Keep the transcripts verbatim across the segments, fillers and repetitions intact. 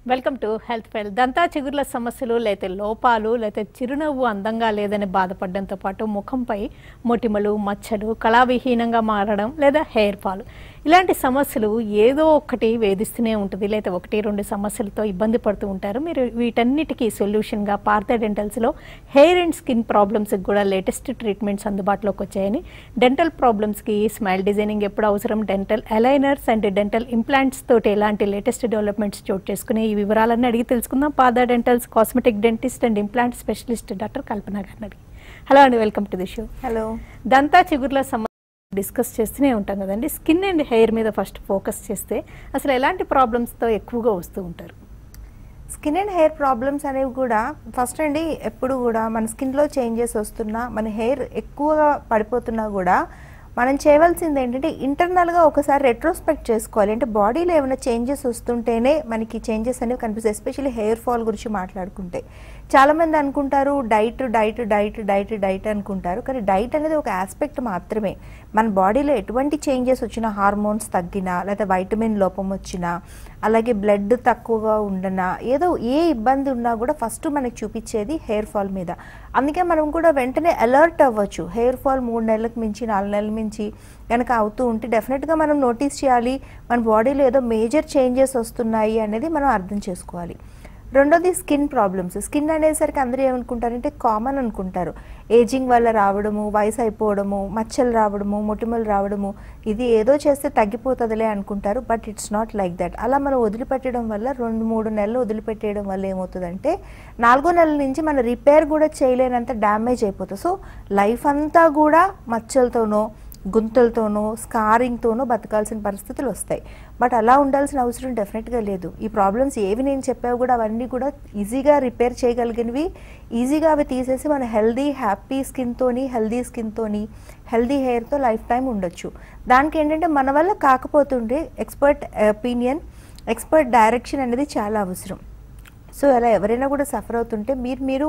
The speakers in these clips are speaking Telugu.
Welcome to health fail. దంతా చిగుర్ల సమస్యలు లేతే లోపాలు లేతే చిరునవ్వు అందంగా లేదని బాధపడడంతో పాటు ముఖంపై మొటిమలు, మచ్చలు, కళావిహీనంగా మారడం లేదా హెయిర్ ఫాల్ ఇలాంటి సమస్యలు ఏదో ఒకటి వేధిస్తూనే ఉంటుంది. లేదా ఒకటి రెండు సమస్యలతో ఇబ్బంది పడుతూ ఉంటారు. మీరు వీటన్నిటికీ సొల్యూషన్గా పార్థ డెంటల్స్లో హెయిర్ అండ్ స్కిన్ ప్రాబ్లమ్స్కి కూడా లేటెస్ట్ ట్రీట్మెంట్స్ అందుబాటులోకి వచ్చాయని, డెంటల్ ప్రాబ్లమ్స్కి స్మైల్ డిజైనింగ్ ఎప్పుడు అవసరం, dental aligners and dental implants తోటి ఎలాంటి లేటెస్ట్ డెవలప్మెంట్స్ చోటు చేసుకుని ఈ వివరాలన్నీ అడిగి తెలుసుకుందాం. Partha dentals cosmetic dentist and implant specialist doctor Kalpana గారిని అడిగి. హలో అండి, welcome to the show. Hello. దంతా చిగుర్ల సమస్య డిస్కస్ చేస్తూనే ఉంటాం కదండి. స్కిన్ అండ్ హెయిర్ మీద ఫస్ట్ ఫోకస్ చేస్తే అసలు ఎలాంటి ప్రాబ్లమ్స్తో ఎక్కువగా వస్తూ ఉంటారు? స్కిన్ అండ్ హెయిర్ ప్రాబ్లమ్స్ అనేవి కూడా ఫస్ట్ అండి, ఎప్పుడు కూడా మన స్కిన్లో చేంజెస్ వస్తున్నా, మన హెయిర్ ఎక్కువగా పడిపోతున్నా కూడా మనం చేయవలసింది ఏంటంటే ఇంటర్నల్గా ఒకసారి రెట్రోస్పెక్ట్ చేసుకోవాలి. అంటే బాడీలో ఏమైనా చేంజెస్ వస్తుంటేనే మనకి చేంజెస్ అనేవి కనిపిస్తాయి. ఎస్పెషల్లీ హెయిర్ ఫాల్ గురించి మాట్లాడుకుంటే చాలామంది అనుకుంటారు diet diet diet diet diet అనుకుంటారు. కానీ డైట్ అనేది ఒక ఆస్పెక్ట్ మాత్రమే. మన బాడీలో ఎటువంటి చేంజెస్ వచ్చినా, హార్మోన్స్ తగ్గినా, లేదా వైటమిన్ లోపం వచ్చినా, అలాగే బ్లడ్ తక్కువగా ఉండనా, ఏదో ఏ ఇబ్బంది ఉన్నా కూడా ఫస్ట్ మనకి చూపించేది హెయిర్ ఫాల్ మీద. అందుకే మనం కూడా వెంటనే అలర్ట్ అవ్వచ్చు. హెయిర్ ఫాల్ మూడు నెలలకు మించి నాలుగు నెలల మించి కనుక అవుతూ ఉంటే డెఫినెట్గా మనం నోటీస్ చేయాలి. మన బాడీలో ఏదో మేజర్ చేంజెస్ వస్తున్నాయి అనేది మనం అర్థం చేసుకోవాలి. రెండోది స్కిన్ ప్రాబ్లమ్స్. స్కిన్ అనేసరికి అందరూ ఏమనుకుంటారంటే కామన్ అనుకుంటారు. ఏజింగ్ వల్ల రావడము, వయసు అయిపోవడము, మచ్చలు రావడము, మొటిమలు రావడము, ఇది ఏదో చేస్తే తగ్గిపోతుందిలే అనుకుంటారు. But it's not like that. అలా మనం వదిలిపెట్టడం వల్ల, రెండు మూడు నెలలు వదిలిపెట్టేయడం వల్ల ఏమవుతుందంటే నాలుగో నెలల నుంచి మన రిపేర్ కూడా చేయలేనంత డ్యామేజ్ అయిపోతుంది. సో లైఫ్ అంతా కూడా మచ్చలతోనో, గుంతలతోనో, స్కారింగ్తోనో బతకాల్సిన పరిస్థితులు వస్తాయి. బట్ అలా ఉండాల్సిన అవసరం డెఫినెట్గా లేదు. ఈ ప్రాబ్లమ్స్ ఏవి నేను చెప్పావు కూడా అవన్నీ కూడా ఈజీగా రిపేర్ చేయగలిగినవి. ఈజీగా అవి తీసేసి మన హెల్దీ హ్యాపీ స్కిన్తోని, హెల్దీ స్కిన్తోని, హెల్దీ హెయిర్తో లైఫ్ టైం ఉండొచ్చు. దానికి ఏంటంటే మన వల్ల కాకపోతుండే ఎక్స్పర్ట్ ఒపీనియన్, ఎక్స్పర్ట్ డైరెక్షన్ అనేది చాలా అవసరం. సో అలా ఎవరైనా కూడా సఫర్ అవుతుంటే మీరు మీరు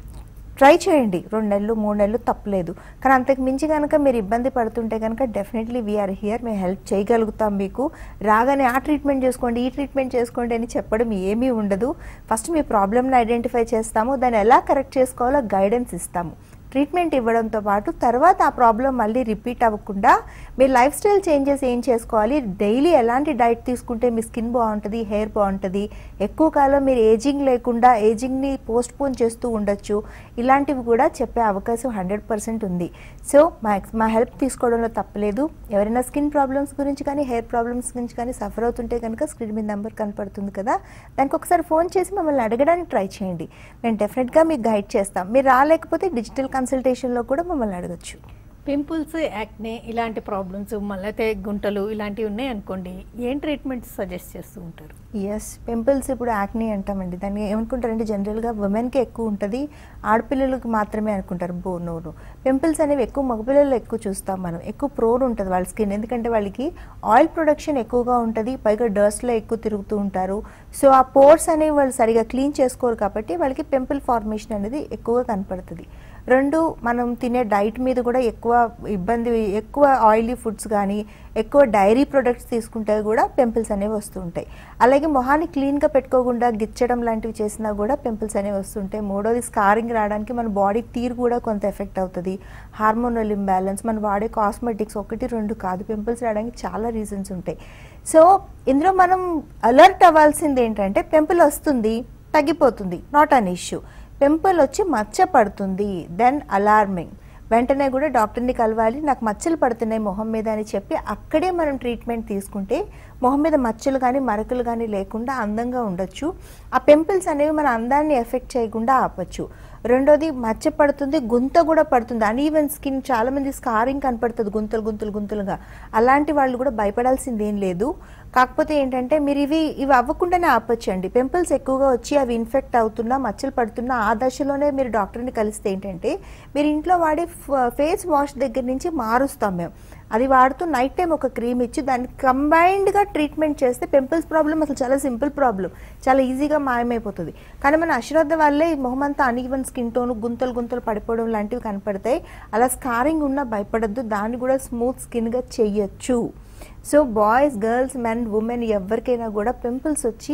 ట్రై చేయండి. రెండు నెలలు మూడు నెలలు తప్పలేదు. కానీ అంతకు మించి కనుక మీరు ఇబ్బంది పడుతుంటే కనుక డెఫినెట్లీ వీఆర్ హియర్, మేము హెల్ప్ చేయగలుగుతాం. మీకు రాగానే ఆ ట్రీట్మెంట్ చేసుకోండి, ఈ ట్రీట్మెంట్ చేసుకోండి అని చెప్పడం ఏమీ ఉండదు. ఫస్ట్ మీ ప్రాబ్లమ్ని ఐడెంటిఫై చేస్తాము, దాన్ని ఎలా కరెక్ట్ చేసుకోవాలో గైడెన్స్ ఇస్తాము. ట్రీట్మెంట్ ఇవ్వడంతో పాటు తర్వాత ఆ ప్రాబ్లం మళ్ళీ రిపీట్ అవ్వకుండా మీ లైఫ్ స్టైల్ చేంజెస్ ఏం చేసుకోవాలి, డైలీ ఎలాంటి డైట్ తీసుకుంటే మీ స్కిన్ బాగుంటుంది, హెయిర్ బాగుంటుంది, ఎక్కువ కాలం మీరు ఏజింగ్ లేకుండా ఏజింగ్ని పోస్ట్ పోన్ చేస్తూ ఉండొచ్చు, ఇలాంటివి కూడా చెప్పే అవకాశం హండ్రెడ్ పర్సెంట్ ఉంది. సో మా మా హెల్ప్ తీసుకోవడంలో తప్పలేదు. ఎవరైనా స్కిన్ ప్రాబ్లమ్స్ గురించి కానీ, హెయిర్ ప్రాబ్లమ్స్ గురించి కానీ సఫర్ అవుతుంటే కనుక స్క్రీన్ మీద నెంబర్ కనపడుతుంది కదా, దానికి ఒకసారి ఫోన్ చేసి మమ్మల్ని అడగడానికి ట్రై చేయండి. మేము డెఫినెట్గా మీకు గైడ్ చేస్తాం. మీరు రాలేకపోతే డిజిటల్ కన్సల్టేషన్లో కూడా మమ్మల్ని అడగచ్చు. పింపుల్స్, యాక్నే ఇలాంటి ప్రాబ్లమ్స్, మళ్ళీ గుంటలు ఇలాంటివి ఉన్నాయి అనుకోండి, ఏం ట్రీట్మెంట్ సజెస్ట్ చేస్తూ ఉంటారు? ఎస్, పింపుల్స్ ఇప్పుడు యాక్నే అంటామండి. దాన్ని ఏమనుకుంటారంటే జనరల్గా ఉమెన్కి ఎక్కువ ఉంటుంది, ఆడపిల్లలకు మాత్రమే అనుకుంటారు. బో నోరు పింపుల్స్ అనేవి ఎక్కువ మగపిల్లలు ఎక్కువ చూస్తాం మనం. ఎక్కువ ప్రోన్ ఉంటుంది వాళ్ళ స్కిన్, ఎందుకంటే వాళ్ళకి ఆయిల్ ప్రొడక్షన్ ఎక్కువగా ఉంటుంది, పైగా డస్ట్లో ఎక్కువ తిరుగుతూ ఉంటారు. సో ఆ పోర్స్ అనేవి వాళ్ళు సరిగా క్లీన్ చేసుకోరు కాబట్టి వాళ్ళకి పింపుల్ ఫార్మేషన్ అనేది ఎక్కువగా కనపడుతుంది. రెండు, మనం తినే డైట్ మీద కూడా ఎక్కువ ఇబ్బంది, ఎక్కువ ఆయిలీ ఫుడ్స్ కానీ, ఎక్కువ డైరీ ప్రొడక్ట్స్ తీసుకుంటే కూడా పింపుల్స్ అనేవి వస్తూ ఉంటాయి. అలాగే మొహాన్ని క్లీన్గా పెట్టుకోకుండా గిచ్చడం లాంటివి చేసినా కూడా పింపుల్స్ అనేవి వస్తుంటాయి. మూడోది, స్కారింగ్ రావడానికి మన బాడీ తీరు కూడా కొంత ఎఫెక్ట్ అవుతుంది. హార్మోనల్ ఇంబ్యాలెన్స్, మనం వాడే కాస్మెటిక్స్ ఒకటి రెండు కాదు, పింపుల్స్ రావడానికి చాలా రీజన్స్ ఉంటాయి. సో ఇందులో మనం అలర్ట్ అవ్వాల్సింది ఏంటంటే పింపుల్ వస్తుంది, తగ్గిపోతుంది, నాట్ అన్ ఇష్యూ. పింపుల్ వచ్చి మచ్చ పడుతుంది, దెన్ అలార్మింగ్. వెంటనే కూడా డాక్టర్ని కలవాలి, నాకు మచ్చలు పడుతున్నాయి మొహం మీద అని చెప్పి అక్కడే మనం ట్రీట్మెంట్ తీసుకుంటే మొహం మీద మచ్చలు కానీ మరకలు కానీ లేకుండా అందంగా ఉండొచ్చు. ఆ పింపుల్స్ అనేవి మన అందాన్ని ఎఫెక్ట్ చేయకుండా ఆపచ్చు. రెండోది, మచ్చ పడుతుంది, గుంత కూడా పడుతుంది, అన్ఈవెన్ స్కిన్, చాలామంది స్కారింగ్ కనపడుతుంది గుంతలు గుంతలు గుంతలుగా. అలాంటి వాళ్ళు కూడా భయపడాల్సింది ఏం లేదు. కాకపోతే ఏంటంటే మీరు ఇవి ఇవి అవ్వకుండానే ఆపచ్చండి. పింపుల్స్ ఎక్కువగా వచ్చి అవి ఇన్ఫెక్ట్ అవుతున్నా, మచ్చలు పడుతున్నా ఆ దశలోనే మీరు డాక్టర్ని కలిస్తే ఏంటంటే మీరు ఇంట్లో వాడే ఫేస్ వాష్ దగ్గర నుంచి మారుస్తాం మేము. అది వాడుతూ నైట్ టైం ఒక క్రీమ్ ఇచ్చి దాన్ని కంబైన్డ్గా ట్రీట్మెంట్ చేస్తే పింపుల్స్ ప్రాబ్లం అసలు చాలా సింపుల్ ప్రాబ్లం, చాలా ఈజీగా మాయమైపోతుంది. కానీ మన అశ్రద్ధ వల్లే ఈ మొహం అంతా అన్ఈవెన్ స్కిన్ టోన్, గుంతలు గుంతలు పడిపోవడం లాంటివి కనపడతాయి. అలా స్కారింగ్ ఉన్నా భయపడద్దు, దాన్ని కూడా స్మూత్ స్కిన్గా చెయ్యొచ్చు. So boys, girls, men, women ఎవరికైనా కూడా పింపుల్స్ వచ్చి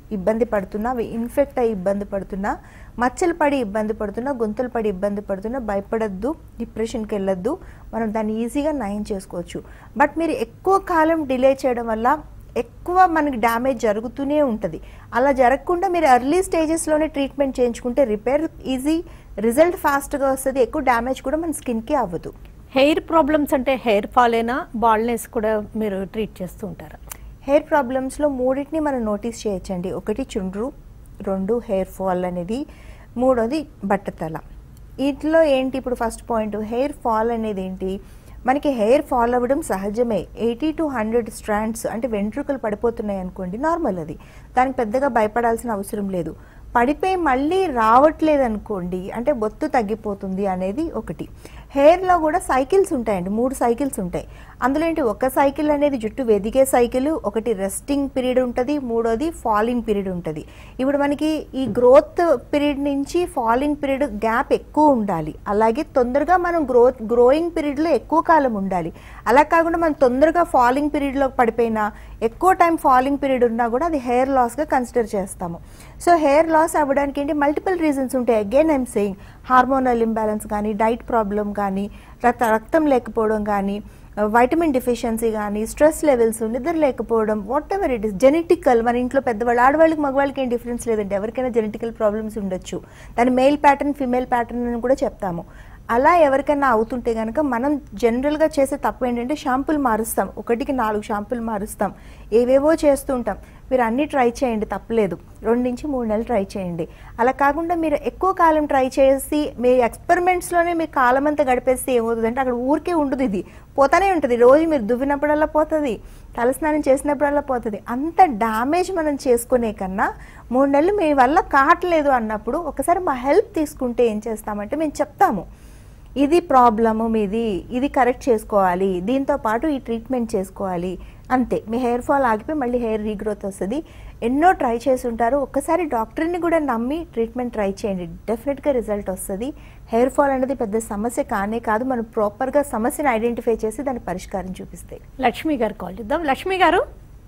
ఇబ్బంది పడుతున్నా, అవి ఇన్ఫెక్ట్ అయ్యి ఇబ్బంది పడుతున్నా, మచ్చలు పడి ఇబ్బంది పడుతున్నా, గుంతలు పడి ఇబ్బంది పడుతున్నా భయపడద్దు, డిప్రెషన్కి వెళ్ళొద్దు. మనం దాన్ని ఈజీగా నయం చేసుకోవచ్చు. బట్ మీరు ఎక్కువ కాలం డిలే చేయడం వల్ల ఎక్కువ మనకి డ్యామేజ్ జరుగుతూనే ఉంటుంది. అలా జరగకుండా మీరు ఎర్లీ స్టేజెస్లోనే ట్రీట్మెంట్ చేయించుకుంటే రిపేర్ ఈజీ, రిజల్ట్ ఫాస్ట్గా వస్తుంది, ఎక్కువ డ్యామేజ్ కూడా మన స్కిన్కి అవ్వదు. హెయిర్ ప్రాబ్లమ్స్ అంటే హెయిర్ ఫాల్ అయినా బాల్నెస్ కూడా మీరు ట్రీట్ చేస్తూ ఉంటారా? హెయిర్ ప్రాబ్లమ్స్లో మూడింటిని మనం నోటీస్ చేయొచ్చండి. ఒకటి చుండ్రు, రెండు హెయిర్ ఫాల్ అనేది, మూడోది బట్టతల. వీటిలో ఏంటి ఇప్పుడు ఫస్ట్ పాయింట్, హెయిర్ ఫాల్ అనేది ఏంటి, మనకి హెయిర్ ఫాల్ అవ్వడం సహజమే. ఎయిటీ టు హండ్రెడ్ స్ట్రాండ్స్ అంటే వెంట్రుకలు పడిపోతున్నాయి అనుకోండి, నార్మల్. అది దానికి పెద్దగా భయపడాల్సిన అవసరం లేదు. పడిపోయి మళ్ళీ రావట్లేదు అనుకోండి అంటే బొత్తు తగ్గిపోతుంది అనేది ఒకటి. హెయిర్లో కూడా సైకిల్స్ ఉంటాయండి, మూడు సైకిల్స్ ఉంటాయి. అందులో ఏంటి, ఒక సైకిల్ అనేది జుట్టు వెదిగే సైకిల్, ఒకటి రెస్టింగ్ పీరియడ్ ఉంటుంది, మూడోది ఫాలింగ్ పీరియడ్ ఉంటుంది. ఇప్పుడు మనకి ఈ గ్రోత్ పీరియడ్ నుంచి ఫాలింగ్ పీరియడ్ గ్యాప్ ఎక్కువ ఉండాలి. అలాగే తొందరగా మనం గ్రోత్ గ్రోయింగ్ పీరియడ్లో ఎక్కువ కాలం ఉండాలి. అలా కాకుండా మనం తొందరగా ఫాలింగ్ పీరియడ్లో పడిపోయినా, ఎక్కువ టైం ఫాలింగ్ పీరియడ్ ఉన్నా కూడా అది హెయిర్ లాస్గా కన్సిడర్ చేస్తాము. సో హెయిర్ లాస్ అవ్వడానికి ఏంటి, మల్టిపుల్ రీజన్స్ ఉంటాయి. Again I'm saying hormonal imbalance కానీ, డైట్ ప్రాబ్లం కానీ, రక్త రక్తం లేకపోవడం కానీ, వైటమిన్ డిఫిషియన్సీ కానీ, స్ట్రెస్ లెవెల్స్, నిద్ర లేకపోవడం, whatever it is, genetical. మన ఇంట్లో పెద్దవాళ్ళు, ఆడవాళ్ళకి మగవాళ్ళకి ఏం డిఫరెన్స్ లేదండి, ఎవరికైనా జెనెటికల్ ప్రాబ్లమ్స్ ఉండొచ్చు. దాని మేల్ ప్యాటర్న్, ఫిమేల్ ప్యాటర్న్ అని కూడా చెప్తాము. అలా ఎవరికైనా అవుతుంటే కనుక మనం జనరల్గా చేసే తప్పు ఏంటంటే షాంపూలు మారుస్తాం, ఒకటికి నాలుగు షాంపూలు మారుస్తాం, ఏవేవో చేస్తూ ఉంటాం. మీరు అన్నీ ట్రై చేయండి, తప్పలేదు. రెండు నుంచి మూడు నెలలు ట్రై చేయండి. అలా కాకుండా మీరు ఎక్కువ కాలం ట్రై చేసి మీ ఎక్స్పెరిమెంట్స్లోనే మీ కాలం అంతా గడిపేస్తే ఏమవుతుందంటే అక్కడ ఊరికే ఉండదు, ఇది పోతానే ఉంటుంది. రోజు మీరు దువ్వినప్పుడల్లా పోతుంది, తలస్నానం చేసినప్పుడల్లా పోతుంది. అంత డ్యామేజ్ మనం చేసుకునే కన్నా మూడు నెలలు మీ వల్ల కావట్లేదు అన్నప్పుడు ఒకసారి మా హెల్ప్ తీసుకుంటే ఏం చేస్తామంటే మేము చెప్తాము, ఇది ప్రాబ్లము మీది, ఇది కరెక్ట్ చేసుకోవాలి, దీంతో పాటు ఈ ట్రీట్మెంట్ చేసుకోవాలి, అంతే. మీ హెయిర్ ఫాల్ ఆగిపోయి మళ్ళీ హెయిర్ రీగ్రోత్ వస్తుంది. ఎన్నో ట్రై చేసి ఉంటారు, ఒక్కసారి డాక్టర్ని కూడా నమ్మి ట్రీట్మెంట్ ట్రై చేయండి, డెఫినెట్గా రిజల్ట్ వస్తుంది. హెయిర్ ఫాల్ అనేది పెద్ద సమస్య కానే కాదు, మనం ప్రాపర్గా సమస్యను ఐడెంటిఫై చేసి దాని పరిష్కారం చూపిస్తాయి. లక్ష్మి గారు కాల్ చేద్దాం. లక్ష్మి గారు,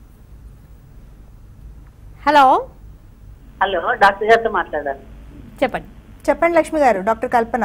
హలో. హలో, డాక్టర్ గారితో మాట్లాడాలి. చెప్పండి. చెప్పండి లక్ష్మి గారు. డాక్టర్ కల్పన.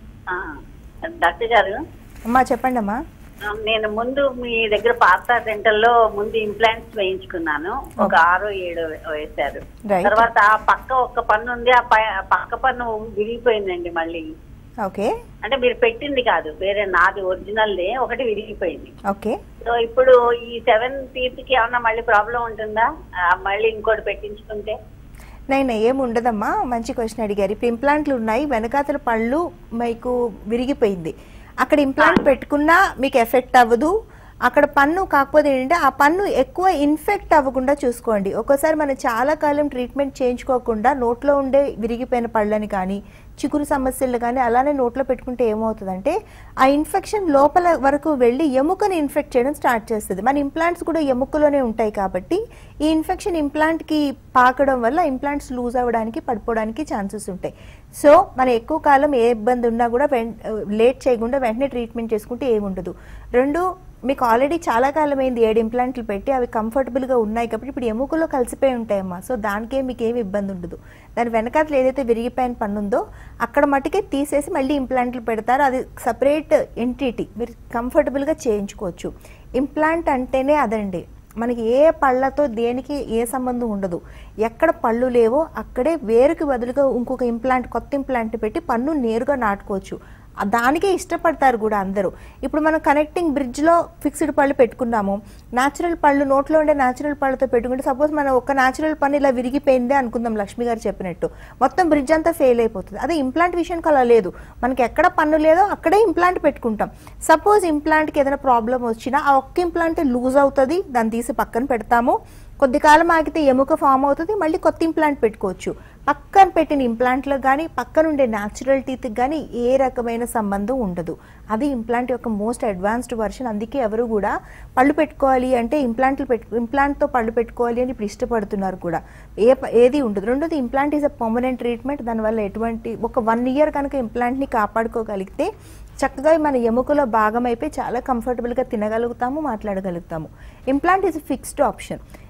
డాక్టర్ గారు, అమ్మా చెప్పండి అమ్మా. నేను ముందు మీ దగ్గర పార్థ డెంటల్ లో ముందు ఇంప్లాంట్స్ వేయించుకున్నాను, ఒక ఆరు ఏడు వేశారు. తర్వాత ఆ పక్క ఒక్క పన్ను ఉంది, ఆ పక్క పన్ను విరిగిపోయిందండి మళ్ళీ. ఓకే. అంటే మీరు పెట్టింది కాదు, వేరే నాది ఒరిజినల్ దే ఒకటి విరిగిపోయింది. ఓకే. సో ఇప్పుడు ఈ సెవెన్ టీత్ కి ఏమన్నా మళ్ళీ ప్రాబ్లం ఉంటుందా, మళ్ళీ ఇంకోటి పెట్టించుకుంటే? నైనా ఏమి ఉండదమ్మా, మంచి క్వశ్చన్ అడిగారు. ఇప్పుడు ఇంప్లాంట్లు ఉన్నాయి, వెనకాతల పళ్ళు మీకు విరిగిపోయింది, అక్కడ ఇంప్లాంట్ పెట్టుకున్నా మీకు ఎఫెక్ట్ అవ్వదు. అక్కడ పన్ను కాకపోతే ఏంటంటే ఆ పన్ను ఎక్కువ ఇన్ఫెక్ట్ అవ్వకుండా చూసుకోండి. ఒక్కోసారి మనం చాలా కాలం ట్రీట్మెంట్ చేయించుకోకుండా నోట్లో ఉండే విరిగిపోయిన పళ్ళని కానీ, చిగురు సమస్యలు కానీ అలానే నోట్లో పెట్టుకుంటే ఏమవుతుందంటే ఆ ఇన్ఫెక్షన్ లోపల వరకు వెళ్ళి ఎముకని ఇన్ఫెక్ట్ చేయడం స్టార్ట్ చేస్తుంది. మన ఇంప్లాంట్స్ కూడా ఎముకలోనే ఉంటాయి కాబట్టి ఈ ఇన్ఫెక్షన్ ఇంప్లాంట్కి పాకడం వల్ల ఇంప్లాంట్స్ లూజ్ అవ్వడానికి, పడిపోవడానికి ఛాన్సెస్ ఉంటాయి. సో మనం ఎక్కువ కాలం ఏ ఇబ్బంది ఉన్నా కూడా లేట్ చేయకుండా వెంటనే ట్రీట్మెంట్ చేసుకుంటే ఏముండదు. రెండు, మీకు ఆల్రెడీ చాలా కాలం అయింది ఏడు ఇంప్లాంట్లు పెట్టి, అవి కంఫర్టబుల్గా ఉన్నాయి కాబట్టి ఇప్పుడు ఎముకలో కలిసిపోయి ఉంటాయమ్మా. సో దానికే మీకు ఏమి ఇబ్బంది ఉండదు. దాని వెనకాతలు ఏదైతే విరిగిపోయిన పన్ను ఉందో అక్కడ మట్టుకే తీసేసి మళ్ళీ ఇంప్లాంట్లు పెడతారు, అది సపరేట్ ఎంటిటీ, మీరు కంఫర్టబుల్గా చేయించుకోవచ్చు. ఇంప్లాంట్ అంటేనే అదండి, మనకి ఏ పళ్ళతో దేనికి ఏ సంబంధం ఉండదు. ఎక్కడ పళ్ళు లేవో అక్కడే వేరుకి బదులుగా ఇంకొక ఇంప్లాంట్, కొత్త ఇంప్లాంట్ పెట్టి పన్ను నేరుగా నాటుకోవచ్చు. దానికే ఇష్టపడతారు కూడా అందరూ. ఇప్పుడు మనం కనెక్టింగ్ బ్రిడ్జ్లో ఫిక్స్డ్ పళ్ళు పెట్టుకున్నాము, న్యాచురల్ పళ్ళు నోట్లో ఉండే న్యాచురల్ పళ్ళతో పెట్టుకుంటే సపోజ్ మనం ఒక న్యాచురల్ పన్ను ఇలా విరిగిపోయిందే అనుకుందాం, లక్ష్మి గారు చెప్పినట్టు మొత్తం బ్రిడ్జ్ అంతా ఫెయిల్ అయిపోతుంది. అదే ఇంప్లాంట్ విషయానికి అలా లేదు, మనకి ఎక్కడ పన్ను లేదో అక్కడే ఇంప్లాంట్ పెట్టుకుంటాం. సపోజ్ ఇంప్లాంట్కి ఏదైనా ప్రాబ్లం వచ్చినా ఆ ఒక్క ఇంప్లాంట్ లూజ్ అవుతుంది, దాన్ని తీసి పక్కన పెడతాము, కొద్ది కాలం ఆగితే ఎముక ఫామ్ అవుతుంది, మళ్ళీ కొత్త ఇంప్లాంట్ పెట్టుకోవచ్చు. పక్కన పెట్టిన ఇంప్లాంట్లకు కానీ పక్కనుండే న్యాచురల్ టీత్కి కానీ ఏ రకమైన సంబంధం ఉండదు. అది ఇంప్లాంట్ యొక్క మోస్ట్ అడ్వాన్స్డ్ వర్షన్. అందుకే ఎవరు కూడా పళ్ళు పెట్టుకోవాలి అంటే ఇంప్లాంట్లు పెట్టు ఇంప్లాంట్తో పళ్ళు పెట్టుకోవాలి అని ఇప్పుడు ఇష్టపడుతున్నారు కూడా. ఏ ఏది ఉండదు. రెండోది, implant is a permanent treatment. దానివల్ల ఎటువంటి ఒక వన్ ఇయర్ కనుక ఇంప్లాంట్ని కాపాడుకోగలిగితే చక్కగా మన ఎముకలో భాగం అయిపోయి చాలా కంఫర్టబుల్గా తినగలుగుతాము, మాట్లాడగలుగుతాము. Implant is fixed option.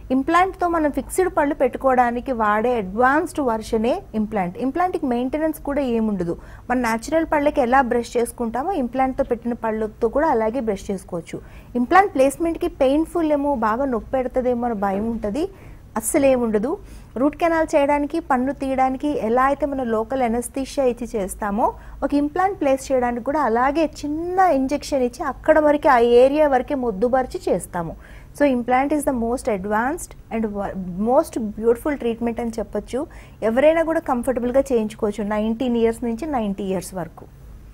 ఇంప్లాంట్తో మనం ఫిక్స్డ్ పళ్ళు పెట్టుకోవడానికి వాడే అడ్వాన్స్డ్ వర్షనే ఇంప్లాంట్. ఇంప్లాంట్కి మెయింటెనెన్స్ కూడా ఏముండదు. మన న్యాచురల్ పళ్ళకి ఎలా బ్రష్ చేసుకుంటామో ఇంప్లాంట్తో పెట్టిన పళ్ళతో కూడా అలాగే బ్రష్ చేసుకోవచ్చు. ఇంప్లాంట్ ప్లేస్మెంట్కి పెయిన్ఫుల్ ఏమో, బాగా నొప్పి పెడుతుందేమో అని భయం ఉంటుంది, అస్సలు ఏముండదు. రూట్ కెనాల్ చేయడానికి, పన్ను తీయడానికి ఎలా అయితే మనం లోకల్ ఎనస్థీషియా ఇచ్చి చేస్తామో ఒక ఇంప్లాంట్ ప్లేస్ చేయడానికి కూడా అలాగే చిన్న ఇంజెక్షన్ ఇచ్చి అక్కడ వరకే, ఆ ఏరియా వరకే మొద్దుబార్చి చేస్తాము. So implant is the most advanced and most beautiful treatment అని చెప్పొచ్చు. ఎవరైనా కూడా కంఫర్టబుల్గా చేయించుకోవచ్చు నైన్టీన్ ఇయర్స్ నుంచి నైంటీ ఇయర్స్ వరకు.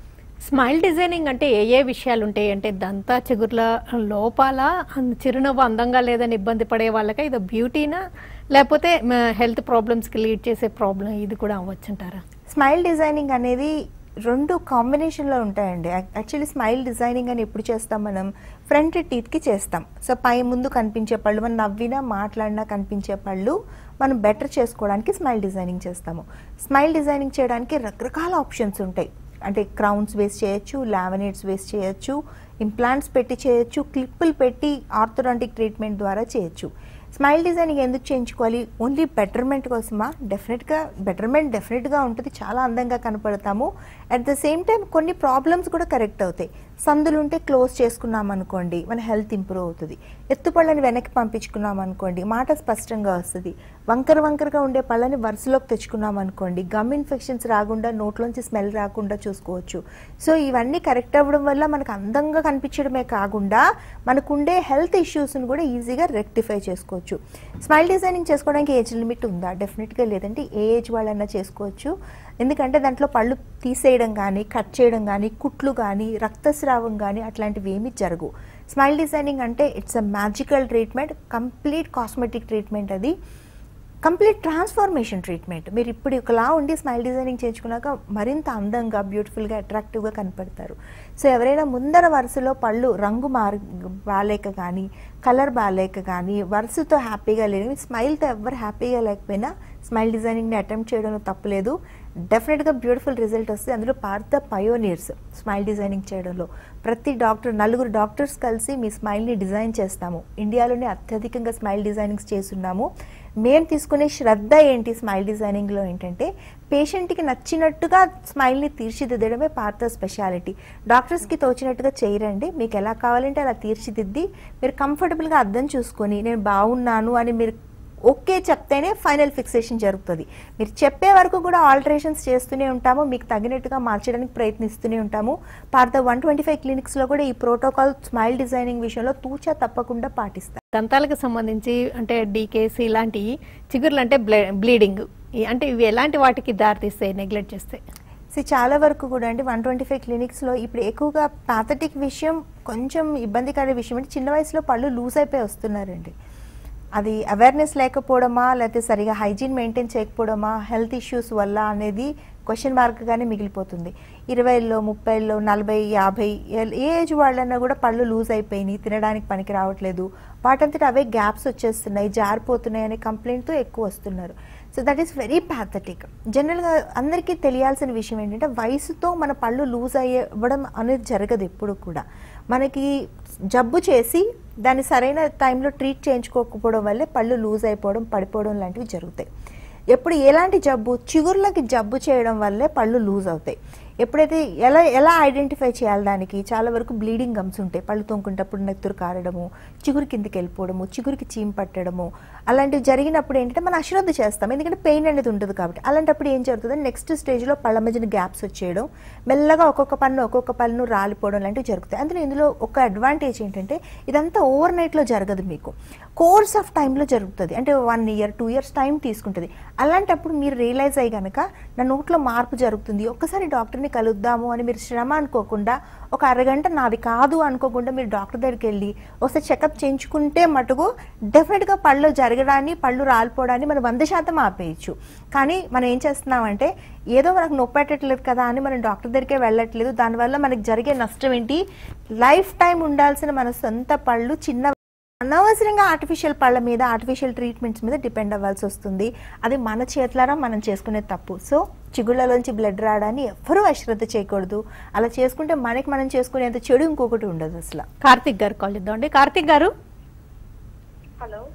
స్మైల్ డిజైనింగ్ అంటే ఏ ఏ విషయాలు ఉంటాయి అంటే దంతా చిగుర్ల లోపాల చిరునవ్వు అందంగా లేదని ఇబ్బంది పడే వాళ్ళకి ఇది బ్యూటీనా, లేకపోతే హెల్త్ ప్రాబ్లమ్స్కి లీడ్ చేసే ప్రాబ్లం ఇది కూడా అవ్వచ్చు అంటారా? స్మైల్ డిజైనింగ్ అనేది రెండు కాంబినేషన్లో ఉంటాయండి. యాక్చువల్లీ స్మైల్ డిజైనింగ్ అని ఎప్పుడు చేస్తాం మనం? ఫ్రంట్ టీత్కి చేస్తాం. సో పై ముందు కనిపించే పళ్ళు, మనం నవ్వినా మాట్లాడినా కనిపించే పళ్ళు మనం బెటర్ చేసుకోవడానికి స్మైల్ డిజైనింగ్ చేస్తాము. స్మైల్ డిజైనింగ్ చేయడానికి రకరకాల ఆప్షన్స్ ఉంటాయి. అంటే క్రౌన్స్ వేస్ట్ చేయొచ్చు, లామినేట్స్ వేస్ట్ చేయొచ్చు, ఇంప్లాంట్స్ పెట్టి చేయొచ్చు, క్లిప్పులు పెట్టి ఆర్థోడాంటిక్ ట్రీట్మెంట్ ద్వారా చేయొచ్చు. స్మైల్ డిజైనింగ్ ఎందుకు చేయించుకోవాలి? ఓన్లీ బెటర్మెంట్ కోసమా? డెఫినెట్గా బెటర్మెంట్ డెఫినెట్గా ఉంటుంది, చాలా అందంగా కనపడతాము. అట్ ద సేమ్ టైం కొన్ని ప్రాబ్లమ్స్ కూడా కరెక్ట్ అవుతాయి. సందులు ఉంటే క్లోజ్ చేసుకున్నాం అనుకోండి, మన హెల్త్ ఇంప్రూవ్ అవుతుంది. ఎత్తుపళ్ళని వెనక్కి పంపించుకున్నాం అనుకోండి, మాట స్పష్టంగా వస్తుంది. వంకర వంకరగా ఉండే పళ్ళని వరుసలోకి తెచ్చుకున్నాం అనుకోండి, గమ్ ఇన్ఫెక్షన్స్ రాకుండా, నోట్లోంచి స్మెల్ రాకుండా చూసుకోవచ్చు. సో ఇవన్నీ కరెక్ట్ అవ్వడం వల్ల మనకు అందంగా కనిపించడమే కాకుండా మనకుండే హెల్త్ ఇష్యూస్ని కూడా ఈజీగా రెక్టిఫై చేసుకోవచ్చు. స్మైల్ డిజైనింగ్ చేసుకోవడానికి ఏజ్ లిమిట్ ఉందా? డెఫినెట్గా లేదండి, ఏ ఏజ్ వాళ్ళైనా చేసుకోవచ్చు. ఎందుకంటే దాంట్లో పళ్ళు తీసేయడం కానీ, కట్ చేయడం కానీ, కుట్లు కానీ, రక్తస్రావం కానీ అట్లాంటివి ఏమీ జరగవు. స్మైల్ డిజైనింగ్ అంటే it's a magical treatment, complete cosmetic treatment, అది కంప్లీట్ ట్రాన్స్ఫార్మేషన్ ట్రీట్మెంట్. మీరు ఇప్పుడు ఒకలా ఉండి స్మైల్ డిజైనింగ్ చేయించుకున్నాక మరింత అందంగా, బ్యూటిఫుల్గా, అట్రాక్టివ్గా కనపడతారు. సో ఎవరైనా ముందర వరుసలో పళ్ళు రంగు మారి బాలేక కానీ, కలర్ బాలేక కానీ, వరుసతో హ్యాపీగా లేని, స్మైల్తో ఎవరు హ్యాపీగా లేకపోయినా స్మైల్ డిజైనింగ్ని అటెంప్ట్ చేయడంలో తప్పలేదు. డెఫినెట్గా బ్యూటిఫుల్ రిజల్ట్ వస్తుంది. అందులో పార్థ పయోనీర్స్ స్మైల్ డిజైనింగ్ చేయడంలో. ప్రతి డాక్టర్, నలుగురు డాక్టర్స్ కలిసి మీ స్మైల్ని డిజైన్ చేస్తాము. ఇండియాలోనే అత్యధికంగా స్మైల్ డిజైనింగ్స్ చేస్తున్నాము. మేము తీసుకునే శ్రద్ధ ఏంటి స్మైల్ డిజైనింగ్లో ఏంటంటే పేషెంట్కి నచ్చినట్టుగా స్మైల్ని తీర్చిదిద్దడమే పార్థ స్పెషాలిటీ. డాక్టర్స్కి తోచినట్టుగా చేయరండి, మీకు ఎలా కావాలంటే అలా తీర్చిదిద్ది మీరు కంఫర్టబుల్గా అర్థం చూసుకొని నేను బాగున్నాను అని మీరు ఓకే చెప్తేనే ఫైనల్ ఫిక్సేషన్ జరుగుతుంది. మీరు చెప్పే వరకు కూడా ఆల్టరేషన్స్ చేస్తూనే ఉంటాము, మీకు తగినట్టుగా మార్చడానికి ప్రయత్నిస్తూనే ఉంటాము. పార్థ వన్ ట్వంటీ ఫైవ్ క్లినిక్స్లో కూడా ఈ ప్రోటోకాల్ స్మైల్ డిజైనింగ్ విషయంలో తూచా తప్పకుండా పాటిస్తారు. దంతాలకు సంబంధించి అంటే డీకేసీ ఇలాంటి చిగుర్లు అంటే బ్లీడింగ్ అంటే ఇవి ఎలాంటి వాటికి దారితీస్తాయి నెగ్లెక్ట్ చేస్తే? సో చాలా వరకు కూడా అండి వన్ ట్వంటీ ఫైవ్ క్లినిక్స్లో ఇప్పుడు ఎక్కువగా పాథటిక్ విషయం, కొంచెం ఇబ్బందికర విషయం అంటే చిన్న వయసులో పళ్ళు లూజ్ అయిపోయి వస్తున్నారండి. అది అవేర్నెస్ లేకపోవడమా, లేకపోతే సరిగా హైజీన్ మెయింటైన్ చేయకపోవడమా, హెల్త్ ఇష్యూస్ వల్ల అనేది క్వశ్చన్ మార్క్గానే మిగిలిపోతుంది. ఇరవైలో, ముప్పైలో, నలభై, యాభై ఏ ఏజ్ వాళ్ళన్నా కూడా పళ్ళు లూజ్ అయిపోయినాయి, తినడానికి పనికి రావట్లేదు, వాటంతట అవే గ్యాప్స్ వచ్చేస్తున్నాయి, జారిపోతున్నాయి అనే కంప్లైంట్తో ఎక్కువ వస్తున్నారు. So that is very pathetic. జనరల్గా అందరికీ తెలియాల్సిన విషయం ఏంటంటే వయసుతో మన పళ్ళు లూజ్ అయ్యడం అనేది జరగదు ఎప్పుడు కూడా. మనకి జబ్బు చేసి దాన్ని సరైన టైంలో ట్రీట్ చేయించుకోకపోవడం వల్లే పళ్ళు లూజ్ అయిపోవడం, పడిపోవడం లాంటివి జరుగుతాయి. ఎప్పుడు ఎలాంటి జబ్బు? చిగుర్లకి జబ్బు చేయడం వల్లే పళ్ళు లూజ్ అవుతాయి. ఎప్పుడైతే ఎలా ఎలా ఐడెంటిఫై చేయాలి? దానికి చాలా వరకు బ్లీడింగ్ గమ్స్ ఉంటాయి. పళ్ళు తొంకునేటప్పుడు నెత్తురు కారడము, చిగురు కిందికి వెళ్ళిపోవడము, చిగురికి చీమ్ పట్టడము, అలాంటివి జరిగినప్పుడు ఏంటంటే మనం అశ్రద్ధ చేస్తాం, ఎందుకంటే పెయిన్ అనేది ఉంటుంది కాబట్టి. అలాంటప్పుడు ఏం జరుగుతుంది? నెక్స్ట్ స్టేజ్లో పళ్ళ మధ్యన గ్యాప్స్ వచ్చేయడం, మెల్లగా ఒక్కొక్క పన్ను ఒక్కొక్క పన్ను రాలిపోవడం లాంటివి జరుగుతాయి. అందులో ఇందులో ఒక అడ్వాంటేజ్ ఏంటంటే ఇదంతా ఓవర్ నైట్లో జరగదు, మీకు కోర్స్ ఆఫ్ టైంలో జరుగుతుంది. అంటే one year two years time తీసుకుంటుంది. అలాంటప్పుడు మీరు రియలైజ్ అయ్యి కనుక నా నోట్లో మార్పు జరుగుతుంది, ఒక్కసారి డాక్టర్ని కలుద్దాము అని మీరు శ్రమ అనుకోకుండా, ఒక అరగంట నాది కాదు అనుకోకుండా మీరు డాక్టర్ దగ్గరికి వెళ్ళి ఒకసారి చెకప్ చేయించుకుంటే మటుకు డెఫినెట్గా పళ్ళు జరగడాన్ని, పళ్ళు రాలిపోవడాన్ని మనం వంద శాతం ఆపేయచ్చు. కానీ మనం ఏం చేస్తున్నామంటే ఏదో మనకు నొప్పి పెట్టట్లేదు కదా అని మనం డాక్టర్ దగ్గరికే వెళ్ళట్లేదు. దానివల్ల మనకి జరిగే నష్టం ఏంటి? లైఫ్ టైం ఉండాల్సిన మన సొంత పళ్ళు చిన్న అనవసరంగా ఆర్టిఫిషియల్ పళ్ళ మీద, ఆర్టిఫిషియల్ ట్రీట్మెంట్స్ మీద డిపెండ్ అవ్వాల్సి వస్తుంది. అది మన చేతులారా మనం చేసుకునే తప్పు. సో చిగుళ్ళలోంచి బ్లడ్ రావడాన్ని ఎవ్వరూ అశ్రద్ధ చేయకూడదు. అలా చేసుకుంటే మనకి మనం చేసుకునేంత చెడు ఇంకొకటి ఉండదు అసలు. కార్తిక్ గారు కాల్ ఇద్దామండి. కార్తిక్ గారు, హలో.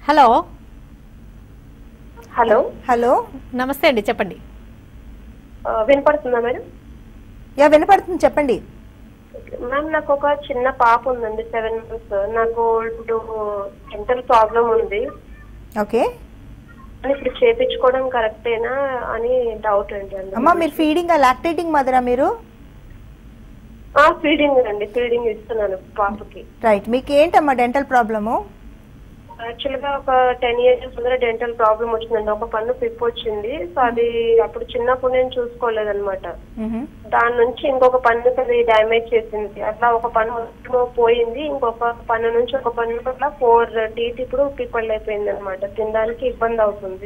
హలో హలో హలో నమస్తే అండి, చెప్పండి. వినపడుతుందా మేడం? యా వినపడుతుంది, చెప్పండి. మ్యామ్ నాకు ఒక చిన్న పాప ఉందండి, సెవెన్ మంత్స్. నాకు ఇప్పుడు డెంటల్ ప్రాబ్లం ఉంది. ఓకే, ఇప్పుడు చేపించుకోవడం కరెక్టేనా అని డౌట్ అండి. అమ్మా మీరు ఫీడింగ్ లాక్టేటింగ్ మదరా మీరు? ఫీడింగ్ అండి, ఫీడింగ్ ఇస్తున్నాను పాపకి. రైట్, మీకు ఏంటమ్మా డెంటల్ ప్రాబ్లము? యాక్చువల్ గా ఒక టెన్ ఇయర్స్ ముందర డెంటల్ ప్రాబ్లం వచ్చిందండి. ఒక పన్ను పిప్పు వచ్చింది. సో అది అప్పుడు చిన్నప్పుడు నేను చూసుకోలేదన్నమాట. దాని నుంచి ఇంకొక పన్ను అది డ్యామేజ్ చేసింది. అట్లా ఒక పన్ను పోయింది, ఇంకొక పన్ను నుంచి ఒక పన్ను అట్లా ఫోర్ టీత్ ఇప్పుడు పిప్పళ్ళు అయిపోయింది అనమాట. తినడానికి ఇబ్బంది అవుతుంది.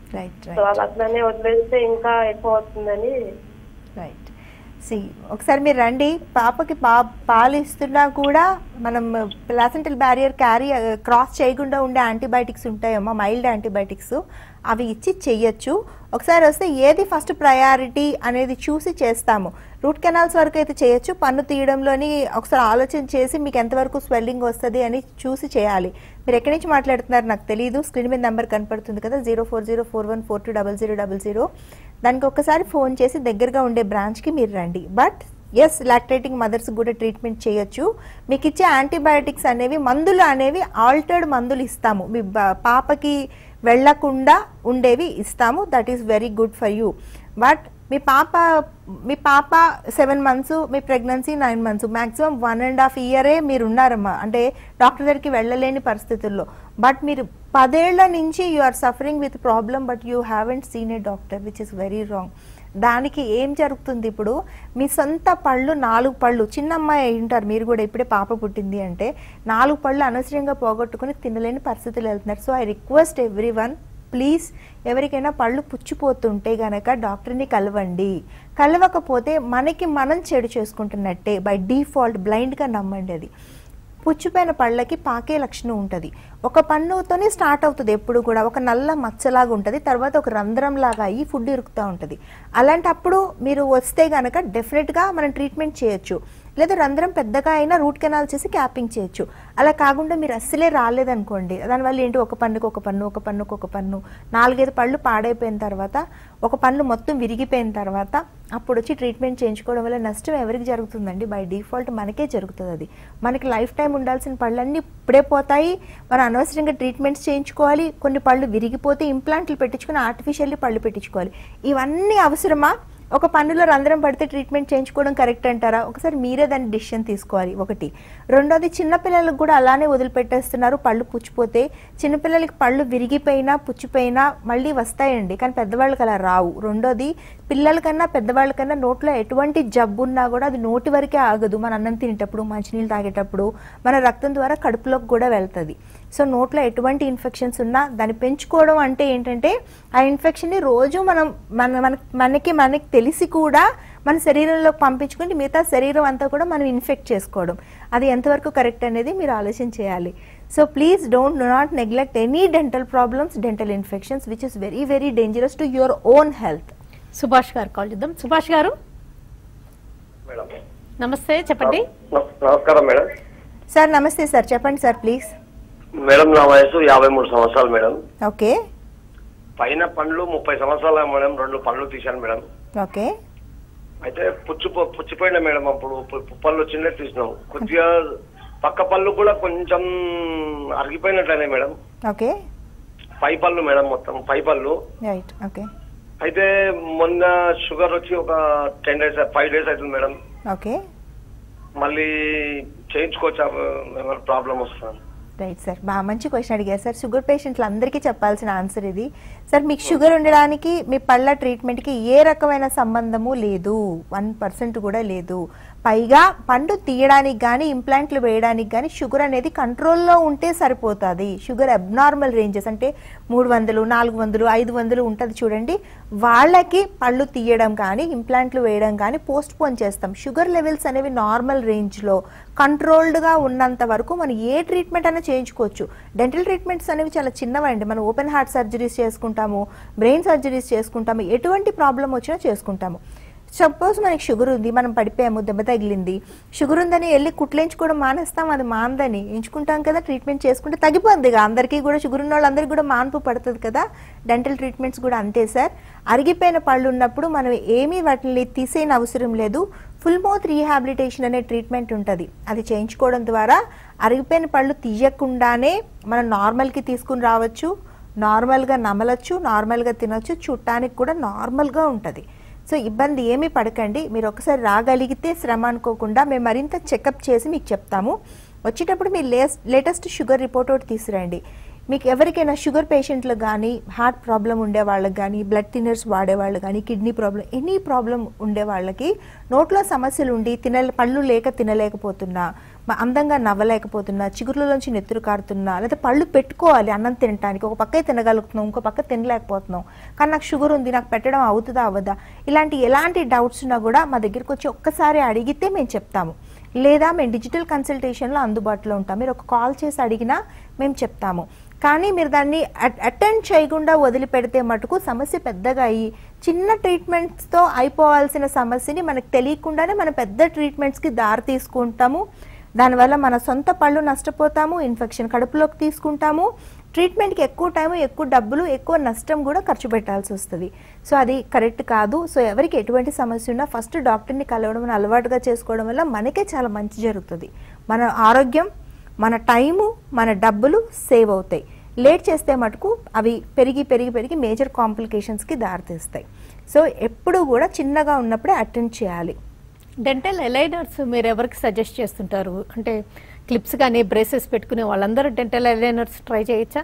సో అది అట్లానే వదిలేస్తే ఇంకా ఎక్కువ అవుతుందని. రైట్, సి ఒకసారి మీరు రండి. పాపకి పా పాలు ఇస్తున్నా కూడా మనం ప్లాసెంటల్ బ్యారియర్ క్యారీ క్రాస్ చేయకుండా ఉండే యాంటీబయాటిక్స్ ఉంటాయమ్మా, మైల్డ్ యాంటీబయాటిక్స్, అవి ఇచ్చి చెయ్యొచ్చు. ఒకసారి వస్తే ఏది ఫస్ట్ ప్రయారిటీ అనేది చూసి చేస్తాము. రూట్ కెనాల్స్ వరకు అయితే చేయొచ్చు. పన్ను తీయడంలోని ఒకసారి ఆలోచన చేసి మీకు ఎంతవరకు స్వెల్లింగ్ వస్తుంది అని చూసి చేయాలి. మీరు ఎక్కడి నుంచి మాట్లాడుతున్నారు నాకు తెలియదు. స్క్రీన్ మీద నెంబర్ కనపడుతుంది కదా, zero four zero four one four two double zero double zero. దానికి ఒక్కసారి ఫోన్ చేసి దగ్గరగా ఉండే బ్రాంచ్కి మీరు రండి. బట్ ఎస్, లాక్టేటింగ్ మదర్స్ కూడా ట్రీట్మెంట్ చేయొచ్చు. మీకు ఇచ్చే యాంటీబయాటిక్స్ అనేవి మందులు అనేవి ఆల్టర్డ్ మందులు ఇస్తాము. మీ పాపకి వెళ్లకుండా ఉండేవి ఇస్తాము. That is very good for you. But మీ పాప మీ పాప సెవెన్ మంత్స్, మీ pregnancy nine months, maximum one and half ఇయరే మీరు ఉన్నారమ్మా, అంటే డాక్టర్ దగ్గరికి వెళ్ళలేని పరిస్థితుల్లో. బట్ మీరు పదేళ్ల నుంచి you are suffering with problem, but you haven't seen a doctor, which is very wrong. దానికి ఏం జరుగుతుంది, ఇప్పుడు మీ సొంత పళ్ళు నాలుగు పళ్ళు, చిన్న అమ్మాయి అయి ఉంటారు మీరు కూడా, ఇప్పుడే పాప పుట్టింది అంటే నాలుగు పళ్ళు అనవసరంగా పోగొట్టుకుని తినలేని పరిస్థితులు వెళ్తున్నారు. So I request every one, please ఎవరికైనా పళ్ళు పుచ్చిపోతుంటే గనక డాక్టర్ని కలవండి. కలవకపోతే మనకి మనం చెడు చేసుకుంటున్నట్టే. బై డిఫాల్ట్ బ్లైండ్గా నమ్మండి. అది పుచ్చిపోయిన పళ్ళకి పాకే లక్షణం ఉంటుంది. ఒక పన్నుతోనే స్టార్ట్ అవుతుంది ఎప్పుడు కూడా, ఒక నల్ల మచ్చలాగా ఉంటుంది, తర్వాత ఒక రంధ్రం లాగా అయ్యి ఫుడ్ ఇరుకుతూ ఉంటుంది. అలాంటప్పుడు మీరు వస్తే కనుక డెఫినెట్గా మనం ట్రీట్మెంట్ చేయొచ్చు. లేదా రంధ్రం పెద్దగా అయినా రూట్ కెనాల్ చేసి క్యాపింగ్ చేయొచ్చు. అలా కాకుండా మీరు అస్సలే రాలేదనుకోండి, దానివల్ల ఏంటి, ఒక పన్నుకు ఒక పన్ను, ఒక పన్నుకు ఒక పన్ను, నాలుగైదు పళ్ళు పాడైపోయిన తర్వాత, ఒక పన్ను మొత్తం విరిగిపోయిన తర్వాత అప్పుడు వచ్చి ట్రీట్మెంట్ చేయించుకోవడం వల్ల నష్టం ఎవరికి జరుగుతుందండి? బై డిఫాల్ట్ మనకే జరుగుతుంది. అది మనకి లైఫ్ టైం ఉండాల్సిన పళ్ళన్నీ ఇప్పుడే పోతాయి. మనం అనవసరంగా ట్రీట్మెంట్స్ చేయించుకోవాలి. కొన్ని పళ్ళు విరిగిపోతే ఇంప్లాంట్లు పెట్టించుకుని ఆర్టిఫిషియల్లీ పళ్ళు పెట్టించుకోవాలి. ఇవన్నీ అవసరమా? ఒక పన్నులో రంధ్రం పడితే ట్రీట్మెంట్ చేయించుకోవడం కరెక్ట్ అంటారా? ఒకసారి మీరే దాన్ని డిసిషన్ తీసుకోవాలి. ఒకటి. రెండోది, చిన్నపిల్లలకు కూడా అలానే వదిలిపెట్టేస్తున్నారు. పళ్ళు పుచ్చిపోతే చిన్నపిల్లలకి పళ్ళు విరిగిపోయినా పుచ్చిపోయినా మళ్ళీ వస్తాయండి, కానీ పెద్దవాళ్ళకి అలా రావు. రెండోది, పిల్లలకన్నా పెద్దవాళ్ళకన్నా నోట్లో ఎటువంటి జబ్బు ఉన్నా కూడా అది నోటి వరకే ఆగదు. మన అన్నం తినేటప్పుడు, మంచినీళ్ళు తాగేటప్పుడు మన రక్తం ద్వారా కడుపులోకి కూడా వెళ్తుంది. సో నోట్లో ఎటువంటి ఇన్ఫెక్షన్స్ ఉన్నా దాన్ని పెంచుకోవడం అంటే ఏంటంటే, ఆ ఇన్ఫెక్షన్ని రోజు మనం మన మనకి మనకి తెలిసి కూడా మన శరీరంలోకి పంపించుకుంటే మిగతా శరీరం అంతా కూడా మనం ఇన్ఫెక్ట్ చేసుకోవడం, అది ఎంతవరకు కరెక్ట్ అనేది మీరు ఆలోచన చేయాలి. So please don't do not neglect any dental problems, dental infections, which is very very dangerous to your own health. Subhash గారు కాల్ చేద్దాం. సుభాష్ గారు నమస్తే, చెప్పండి. నమస్కారం మేడం. సార్ నమస్తే సార్, చెప్పండి సార్ ప్లీజ్. మేడం నా వయసు యాభై మూడు సంవత్సరాలు మేడం. ఓకే. పైన పండ్లు ముప్పై సంవత్సరాలు మేడం, రెండు పళ్ళు తీశాను మేడం. ఓకే. అయితే పుచ్చు పుచ్చిపోయిన మేడం, అప్పుడు పళ్ళు వచ్చిందే తీసినాం. కొద్దిగా పక్క పళ్ళు కూడా కొంచెం అరిగిపోయినట్లయినా మేడం. ఓకే. పై పళ్ళు మేడం, మొత్తం పై పళ్ళు. రైట్. ఓకే. అయితే మొన్న షుగర్ వచ్చి ఒక టెన్ డేస్ ఫైవ్ డేస్ అవుతుంది మేడం. ఓకే. మళ్ళీ చేయించుకోవచ్చా, ఏమైనా ప్రాబ్లం వస్తుంది? రైట్ సార్, బాగా మంచి క్వశ్చన్ అడిగారు సార్. షుగర్ పేషెంట్లు అందరికీ చెప్పాల్సిన ఆన్సర్ ఇది. సార్ మీకు షుగర్ ఉండడానికి మీ పళ్ళ ట్రీట్మెంట్కి ఏ రకమైన సంబంధము లేదు, వన్ పర్సెంట్ కూడా లేదు. పైగా పండు తీయడానికి కానీ ఇంప్లాంట్లు వేయడానికి కానీ షుగర్ అనేది కంట్రోల్లో ఉంటే సరిపోతుంది. షుగర్ అబ్నార్మల్ రేంజెస్ అంటే మూడు వందలు నాలుగు వందలు ఐదు వందలు ఉంటుంది చూడండి, వాళ్ళకి పళ్ళు తీయడం కానీ ఇంప్లాంట్లు వేయడం కానీ పోస్ట్ పోన్ చేస్తాం. షుగర్ లెవెల్స్ అనేవి నార్మల్ రేంజ్లో కంట్రోల్డ్గా ఉన్నంత వరకు మనం ఏ ట్రీట్మెంట్ అయినా చేయించుకోవచ్చు. డెంటల్ ట్రీట్మెంట్స్ అనేవి చాలా చిన్నవండి. మనం ఓపెన్ హార్ట్ సర్జరీస్ చేసుకుంటాము, బ్రెయిన్ సర్జరీస్ చేసుకుంటాము, ఎటువంటి ప్రాబ్లం వచ్చినా చేసుకుంటాము. సపోజ్ మనకి షుగర్ ఉంది, మనం పడిపోయాము, దెబ్బ తగిలింది, షుగర్ ఉందని వెళ్ళి కుట్లేంచుకోవడం మానేస్తాం, అది మాందని ఎంచుకుంటాం కదా, ట్రీట్మెంట్ చేసుకుంటే తగ్గిపోద్ది. అందరికీ కూడా షుగర్ ఉన్న వాళ్ళందరికీ కూడా మాన్పు పడుతుంది కదా. డెంటల్ ట్రీట్మెంట్స్ కూడా అంతే సార్. అరిగిపోయిన పళ్ళు ఉన్నప్పుడు మనం ఏమీ వాటిని తీసేయని అవసరం లేదు. ఫుల్ మౌత్ రీహాబిలిటేషన్ అనే ట్రీట్మెంట్ ఉంటుంది, అది చేయించుకోవడం ద్వారా అరిగిపోయిన పళ్ళు తీయకుండానే మనం నార్మల్కి తీసుకుని రావచ్చు, నార్మల్గా నమలచ్చు, నార్మల్గా తినొచ్చు, చూడటానికి కూడా నార్మల్గా ఉంటుంది. సో ఇబ్బంది ఏమీ పడకండి. మీరు ఒకసారి రాగలిగితే శ్రమ అనుకోకుండా మేము మరింత చెకప్ చేసి మీకు చెప్తాము. వచ్చేటప్పుడు మీరు లేటెస్ట్ షుగర్ రిపోర్ట్ ఒకటి తీసుకురండి. మీకు ఎవరికైనా షుగర్ పేషెంట్లకు కానీ, హార్ట్ ప్రాబ్లం ఉండే వాళ్ళకి కానీ, బ్లడ్ థిన్నర్స్ వాడేవాళ్ళు కానీ, కిడ్నీ ప్రాబ్లం, ఎనీ ప్రాబ్లం ఉండే వాళ్ళకి, నోట్లో సమస్యలు ఉండి తిన పళ్ళు లేక తినలేకపోతున్నా, అందంగా నవ్వలేకపోతున్నా, చిగురులోంచి నెత్తురు కారుతున్నా, లేదా పళ్ళు పెట్టుకోవాలి అన్నం తినడానికి, ఒక పక్కే తినగలుగుతున్నాం, ఇంకో పక్క తినలేకపోతున్నాం, కానీ నాకు షుగర్ ఉంది, నాకు పెట్టడం అవుతుందా అవ్వదా, ఇలాంటి ఎలాంటి డౌట్స్ ఉన్నా కూడా మా దగ్గరికి వచ్చి ఒక్కసారి అడిగితే మేము చెప్తాము. లేదా మేము డిజిటల్ కన్సల్టేషన్లో అందుబాటులో ఉంటాం, మీరు ఒక కాల్ చేసి అడిగినా మేము చెప్తాము. కానీ మీరు దాన్ని అటెండ్ చేయకుండా వదిలిపెడితే మటుకు సమస్య పెద్దగా అయ్యి చిన్న ట్రీట్మెంట్స్తో అయిపోవాల్సిన సమస్యని మనకు తెలియకుండానే మనం పెద్ద ట్రీట్మెంట్స్కి దారి తీసుకుంటాము. దానివల్ల మన సొంత పళ్ళు నష్టపోతాము, ఇన్ఫెక్షన్ కడుపులోకి తీసుకుంటాము, ట్రీట్మెంట్కి ఎక్కువ టైము, ఎక్కువ డబ్బులు, ఎక్కువ నష్టం కూడా ఖర్చు పెట్టాల్సి వస్తుంది. సో అది కరెక్ట్ కాదు. సో ఎవరికి ఎటువంటి సమస్య ఉన్నా ఫస్ట్ డాక్టర్ని కలవడం అలవాటుగా చేసుకోవడం వల్ల మనకే చాలా మంచి జరుగుతుంది. మన ఆరోగ్యం, మన టైము, మన డబ్బులు సేవ్ అవుతాయి. లేట్ చేస్తే మటుకు అవి పెరిగి పెరిగి పెరిగి మేజర్ కాంప్లికేషన్స్కి దారితీస్తాయి. సో ఎప్పుడు కూడా చిన్నగా ఉన్నప్పుడే అటెండ్ చేయాలి. డెంటల్ ఎలైనర్స్ మీరు ఎవరికి సజెస్ట్ చేస్తుంటారు? అంటే క్లిప్స్ కానీ బ్రేసెస్ పెట్టుకునే వాళ్ళందరూ డెంటల్ ఎలైనర్స్ ట్రై చేయొచ్చా?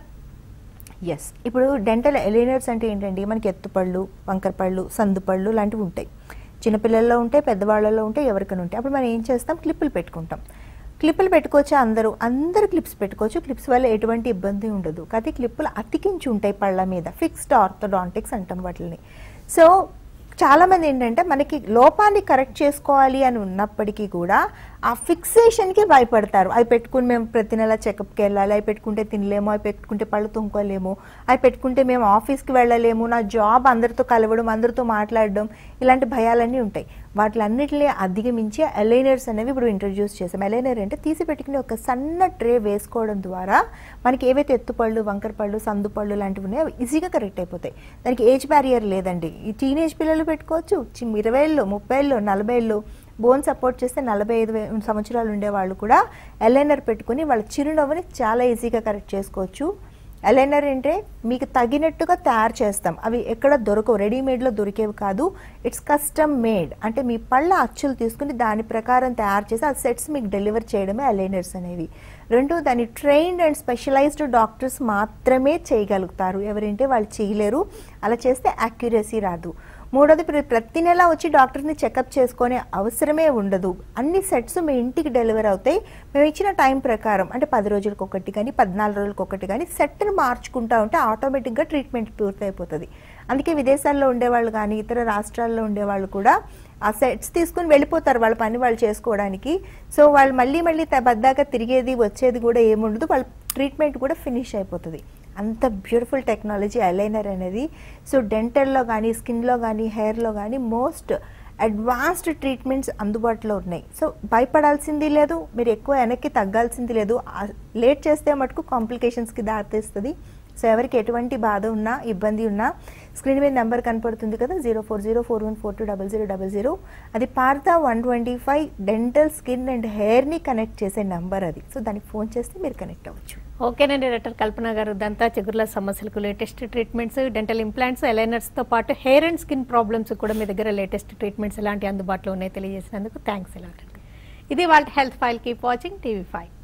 ఎస్. ఇప్పుడు డెంటల్ ఎలైనర్స్ అంటే ఏంటండి, మనకి ఎత్తుపళ్ళు, వంకరపళ్ళు, సందుపళ్ళు లాంటివి ఉంటాయి. చిన్నపిల్లల్లో ఉంటాయి, పెద్దవాళ్ళలో ఉంటాయి, ఎవరికైనా ఉంటాయి. అప్పుడు మనం ఏం చేస్తాం, క్లిప్పులు పెట్టుకుంటాం. క్లిప్పులు పెట్టుకోవచ్చు, అందరూ అందరూ క్లిప్స్ పెట్టుకోవచ్చు. క్లిప్స్ వల్ల ఎటువంటి ఇబ్బంది ఉండదు. కానీ క్లిప్పులు అతికించి ఉంటాయి పళ్ళ మీద, ఫిక్స్డ్ ఆర్థోడాంటిక్స్ అంటాం వాటిని. సో చాలామంది ఏంటంటే మనకి లోపాన్ని కరెక్ట్ చేసుకోవాలి అని ఉన్నప్పటికీ కూడా ఆ ఫిక్సేషన్కి భయపడతారు. అవి పెట్టుకుని మేము ప్రతి నెల చెకప్కి వెళ్ళాలి, అవి పెట్టుకుంటే తినలేము, అవి పెట్టుకుంటే పళ్ళు తుంకోలేము, అవి పెట్టుకుంటే మేము ఆఫీస్కి వెళ్ళలేము, నా జాబ్ అందరితో కలవడం, అందరితో మాట్లాడడం, ఇలాంటి భయాలన్నీ ఉంటాయి. వాటిలన్నిటిని అధిగమించి ఎలైనర్స్ అనేవి ఇప్పుడు ఇంట్రడ్యూస్ చేసాం. ఎలైనర్ అంటే తీసి పెట్టుకుని ఒక సన్న ట్రే వేసుకోవడం ద్వారా మనకి ఏవైతే ఎత్తుపళ్ళు, వంకరపళ్ళు, సందుపళ్ళు లాంటివి ఉన్నాయో ఈజీగా కరెక్ట్ అయిపోతాయి. దానికి ఏజ్ బ్యారియర్ లేదండి. ఈ టీనేజ్ పిల్లలు పెట్టుకోవచ్చు, ఇరవై ఏళ్ళు, ముప్పై ఏళ్ళు, నలభై ఏళ్ళు, బోన్ సపోర్ట్ చేస్తే నలభై ఐదు సంవత్సరాలు ఉండేవాళ్ళు కూడా ఎలైనర్ పెట్టుకుని వాళ్ళ చిరునవ్వుని చాలా ఈజీగా కరెక్ట్ చేసుకోవచ్చు. ఎలైనర్ అంటే మీకు తగినట్టుగా తయారు చేస్తాం. అవి ఎక్కడ దొరకవు, రెడీమేడ్లో దొరికేవి కాదు. It's custom made. అంటే మీ పళ్ళ అచ్చులు తీసుకుని దాని ప్రకారం తయారు చేసి ఆ సెట్స్ మీకు డెలివర్ చేయడమే ఎలైనర్స్ అనేవి. రెండు, దాన్ని ట్రైన్డ్ అండ్ స్పెషలైజ్డ్ డాక్టర్స్ మాత్రమే చేయగలుగుతారు. ఎవరంటే వాళ్ళు చేయలేరు, అలా చేస్తే యాక్యురసీ రాదు. మూడోది, ప్రతి నెల వచ్చి డాక్టర్ని చెకప్ చేసుకునే అవసరమే ఉండదు. అన్ని సెట్స్ మీ ఇంటికి డెలివర్ అవుతాయి. మేము ఇచ్చిన టైం ప్రకారం, అంటే పది రోజులకు ఒకటి కానీ పద్నాలుగు రోజులకు ఒకటి కానీ సెట్ని మార్చుకుంటా ఉంటే ఆటోమేటిక్గా ట్రీట్మెంట్ పూర్తయిపోతుంది. అందుకే విదేశాల్లో ఉండేవాళ్ళు కానీ ఇతర రాష్ట్రాల్లో ఉండేవాళ్ళు కూడా ఆ సెట్స్ తీసుకుని వెళ్ళిపోతారు వాళ్ళ పని వాళ్ళు చేసుకోవడానికి. సో వాళ్ళు మళ్ళీ మళ్ళీ బద్దాక తిరిగేది వచ్చేది కూడా ఏముండదు, వాళ్ళ ట్రీట్మెంట్ కూడా ఫినిష్ అయిపోతుంది. అంత బ్యూటిఫుల్ టెక్నాలజీ ఎలైనర్ అనేది. సో డెంటల్లో కానీ, స్కిన్లో కానీ, హెయిర్లో కానీ మోస్ట్ అడ్వాన్స్డ్ ట్రీట్మెంట్స్ అందుబాటులో ఉన్నాయి. సో భయపడాల్సింది లేదు, మీరు ఎక్కువ వెనక్కి తగ్గాల్సింది లేదు. లేట్ చేస్తే మటుకు కాంప్లికేషన్స్కి దారితీస్తుంది. సో ఎవరికి ఎటువంటి బాధ ఉన్నా, ఇబ్బంది ఉన్నా స్క్రీన్ మీద నెంబర్ కనపడుతుంది కదా, zero four zero four one four two double zero double zero అది Partha one twenty five dental, skin and హెయిర్ని కనెక్ట్ చేసే నెంబర్ అది. సో దానికి ఫోన్ చేస్తే మీరు కనెక్ట్ అవ్వచ్చు. ఓకేనండి డాక్టర్ కల్పన గారు, దంతా చిగుర్ల సమస్యలకు లేటెస్ట్ ట్రీట్మెంట్స్, డెంటల్ ఇంప్లాంట్స్, ఎలైనర్స్తో పాటు హెయిర్ అండ్ స్కిన్ ప్రాబ్లమ్స్ కూడా మీ దగ్గర లేటెస్ట్ ట్రీట్మెంట్స్ ఎలాంటి అందుబాటులో ఉన్నాయి తెలియజేసినందుకు థ్యాంక్స్. ఎలా ఇది వాళ్ళ health file. Keep watching TV five.